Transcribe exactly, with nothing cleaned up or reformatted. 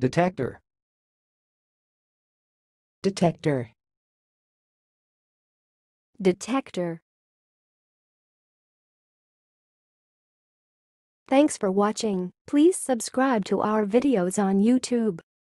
Detector. Detector. Detector. Thanks for watching. Please subscribe to our videos on YouTube.